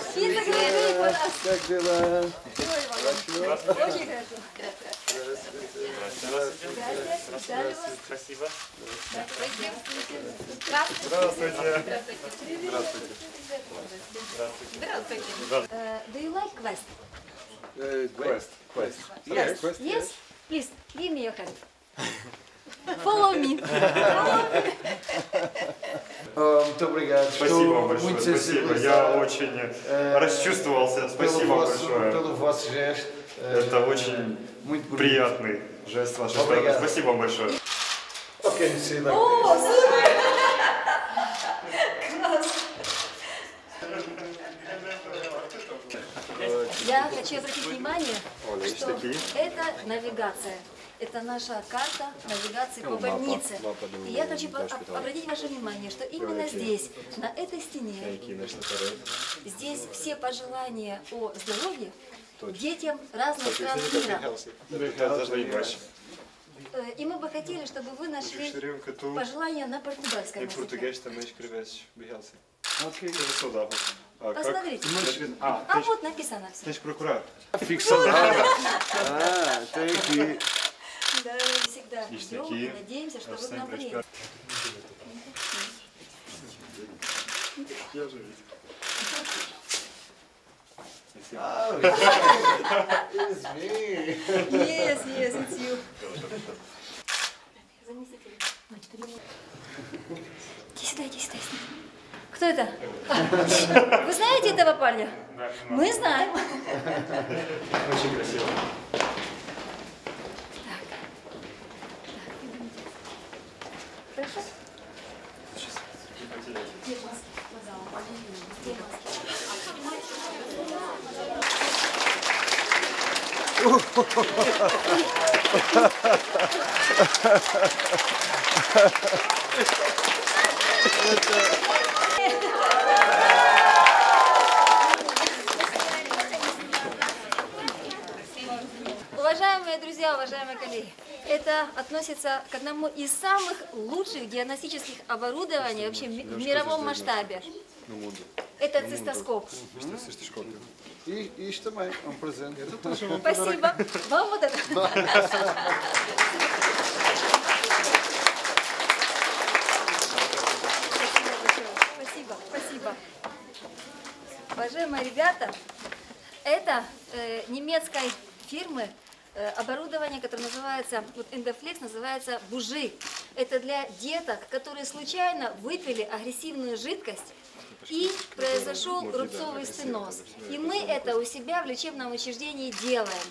Как дела? Очень хорошо. Спасибо. Здравствуйте. Do you like quest? Quest. Yes? Please, give me your hand. Follow me. Muito obrigado. Спасибо вам большое. Muito Спасибо. Я очень расчувствовался. Спасибо большое. Pelo vosso gesto. Это очень приятный жест с вашей стороны. Спасибо вам большое. Ok, necessidade. О, супер! Я хочу обратить внимание, что это навигация. Это наша карта навигации по больнице. И я хочу обратить ваше внимание, что именно здесь, на этой стене, здесь все пожелания о здоровье детям разных стран мира. И мы бы хотели, чтобы вы нашли пожелания на португальском языке. Посмотрите. А вот написано все. Значит, прокурор. Fixada. Tem aqui. Да, мы всегда ждем и надеемся, что вы к нам приедете. Я же видел. It's me. Yes, yes, it's you. Иди сюда, иди сюда. Кто это? Вы знаете этого парня? Мы знаем. Очень красиво. Хорошо? Уважаемые друзья, уважаемые коллеги, это относится к одному из самых лучших диагностических оборудований вообще в мировом масштабе. Это цистоскоп. E isto também, é presente. Спасибо. Вам вот это. Спасибо, спасибо. Уважаемые ребята, это немецкой фирмы оборудование, которое называется, вот Endoflex, называется бужи. Это для деток, которые случайно выпили агрессивную жидкость и произошел рубцовый стеноз. И мы это у себя в лечебном учреждении делаем.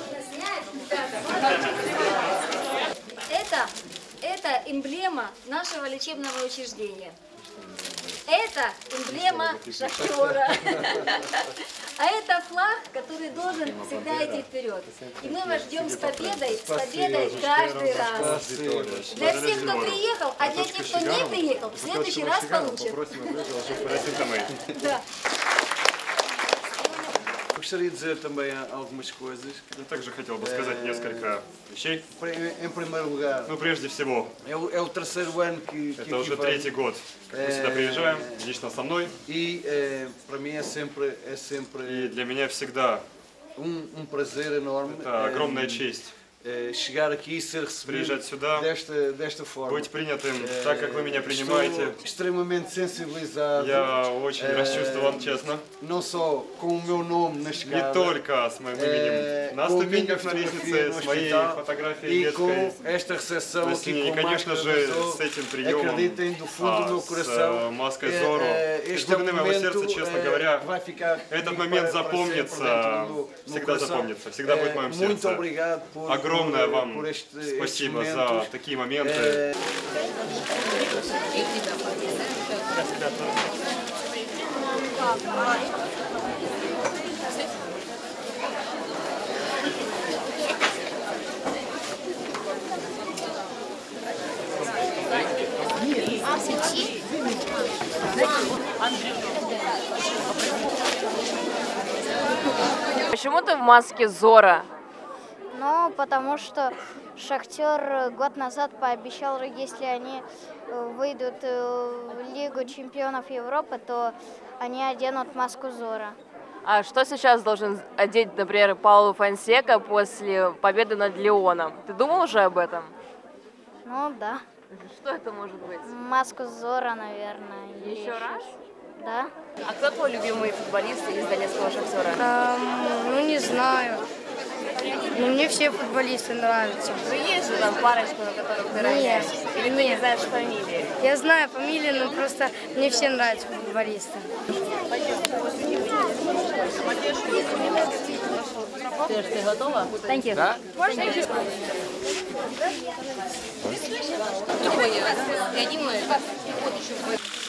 Это эмблема нашего лечебного учреждения. Это эмблема шахтера. А это флаг, который должен всегда идти вперед. И мы вас ждем с победой каждый раз. Для всех, кто приехал, а для тех, кто не приехал, в следующий раз получит. Да. Gostaria de dizer também algumas coisas. Я также хотел бы сказать несколько вещей. Em primeiro lugar, Ну, прежде всего, é o terceiro ano que это уже третий год, как мы сюда приезжаем, лично со мной. E para mim é sempre И для меня всегда prazer enorme. это огромная честь Chegar aqui e ser приезжать recebido сюда, desta forma. быть принятым так, как вы меня принимаете. Estou extremamente sensibilizado. Я очень расчувствован, честно. Não só com o meu nome na Не escada, только с моим именем на ступеньках на лестнице, с моей фотографией e com детской. esta recepção На aqui стене. И, com конечно máscara же, de Zorro. с этим приемом, Acreditem do fundo do meu с coração. маской Зорро. Из Este глубины моего сердца, честно говоря, vai ficar этот comigo момент para sempre запомнится, dentro do meu всегда coração. запомнится, всегда будет в моем Muito сердце. obrigado por Огромное вам por estes спасибо за momentos. такие моменты. Почему ты в маске Зорро? Ну, потому что Шахтер год назад пообещал, если они выйдут в Лигу чемпионов Европы, то они оденут маску Зорро. А что сейчас должен одеть, например, Пауло Фонсека после победы над Лионом? Ты думал уже об этом? Ну да. Что это может быть? Маску Зора, наверное. Еще раз? Да. А кто твой любимый футболист из Донецкого Шахтера? Ну, не знаю. Но мне все футболисты нравятся. Ну, есть же там парочку, на которых ты равняешь. Или ты не знаешь фамилии? Я знаю фамилии, но просто мне все нравятся футболисты. Ты готова? Thank you. Да? Я думаю,